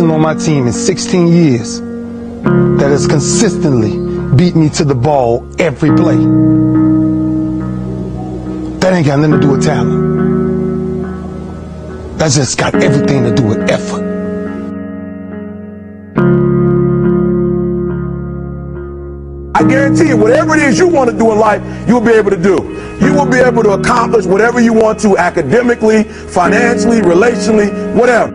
person on my team in 16 years that has consistently beat me to the ball every play. That ain't got nothing to do with talent. That's just got everything to do with effort. I guarantee you, whatever it is you want to do in life, you'll be able to do. You will be able to accomplish whatever you want to, academically, financially, relationally, whatever.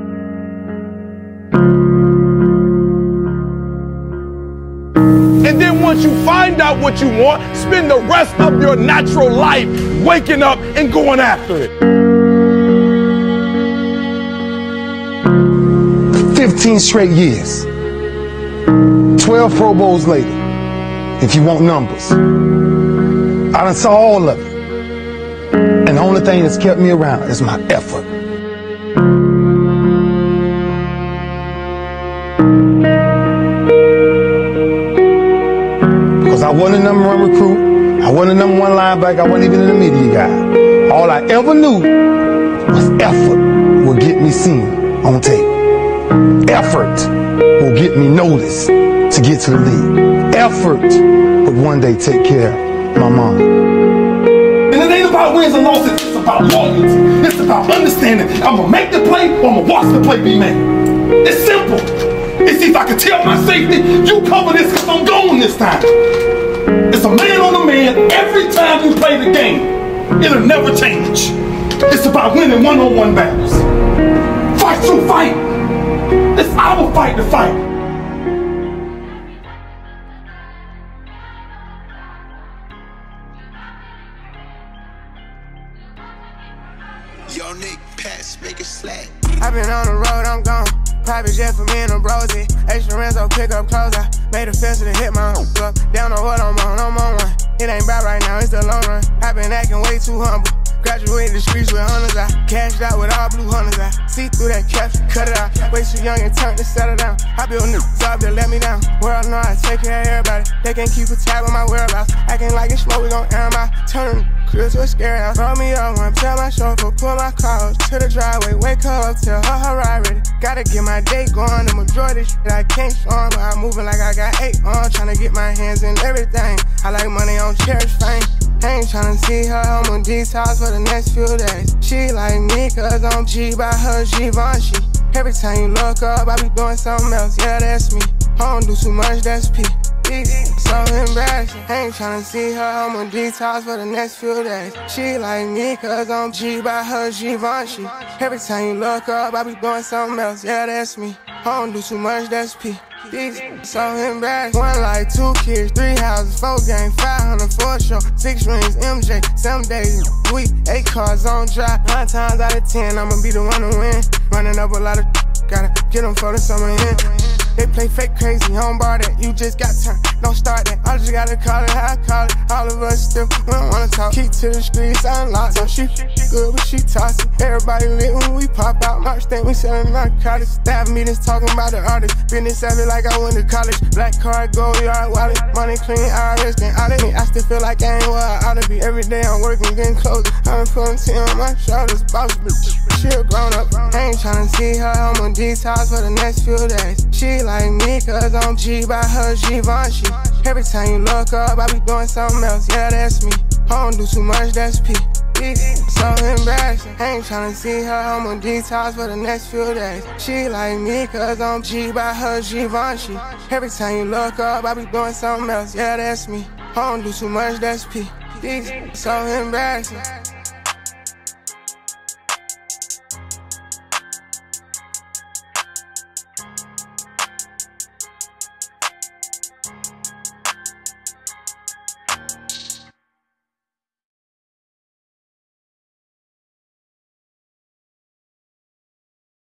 And then once you find out what you want, spend the rest of your natural life waking up and going after it. 15 straight years, 12 Pro Bowls later, if you want numbers. I done saw all of it. And the only thing that's kept me around is my effort. Because I wasn't a number one recruit, I wasn't a number one linebacker, I wasn't even an immediate guy. All I ever knew was effort will get me seen on tape. Effort will get me noticed to get to the league. Effort would one day take care of my mom. And it ain't about wins and losses, it's about loyalty. It's about understanding I'm gonna make the play or I'm gonna watch the play be made. It's simple. It's if I can tell my safety, you cover this because I'm going this time. It's a man on a man every time you play the game. It'll never change. It's about winning one-on-one battles. Fight through fight. It's our fight to fight. Yo, Nick, pass, make it slack. I've been on the road, I'm gone. Private jet for me and them brosy. Extra Renzo, pick up clothes. I made a fence to hit my up. Down on what I'm on one. It ain't bad right now, it's the long run. I've been acting way too humble. Graduated the streets with hunters. I cashed out with all blue hunters. I see through that caption, cut it out. Way too young and turn to settle down. I build niggas up that let me down. World know I take care of everybody. They can't keep a tab on my whereabouts. Acting like it's smoke, we gon' air 'em out. Turn crib to a scary house. Roll me up one, tell my chauffeur, pull my car to the driveway. Wake her up, tell her ride ready. Gotta get my day going. The majority shit I can't show 'em, but I'm moving like I got 8 on. Tryna get my hands in everything. I like money on cherish fame. I ain't tryna see her home on D's house for the next few days. She like me cause I'm G by her Givenchy. Every time you look up, I be doing something else, yeah that's me. I don't do too much, that's P. So embarrassing. I ain't tryna see her home on D's house for the next few days. She like me cause I'm G by her Givenchy. Every time you look up, I be doing something else, yeah that's me. I don't do too much, that's P. So embarrassed. 1 life, 2 kids, 3 houses, 4 games, 500 for a show, 6 rings, MJ, 7 days a week, 8 cars on drive. 9 times out of 10, I'ma be the one to win. Running up a lot of gotta get them for the summer in. They play fake crazy, on bar that you just got turned. Don't start that, I just gotta call it how I call it. All of us still, we don't wanna talk. Keep to the streets, unlocked. So she good, but she tossing. Everybody lit when we pop out. March think we selling narcotics. Staff meetings talking about the artist. Business savvy like I went to college. Black card, gold yard, wallet. Money clean, IRS, then audit me. I still feel like I ain't where I ought to be. Every day I'm working, getting closer. I'm putting 10 on my shoulders. Boss bitch, she a grown up. I ain't tryna see her home on D's house for the next few days. She like me cause I'm G by her Givenchy. Every time you look up, I be doing something else, yeah that's me. I don't do too much, that's P. So embarrassing. I ain't tryna see her home on D's house for the next few days. She like me cause I'm G by her Givenchy. Every time you look up, I be doing something else, yeah that's me. I don't do too much, that's P. So embarrassing.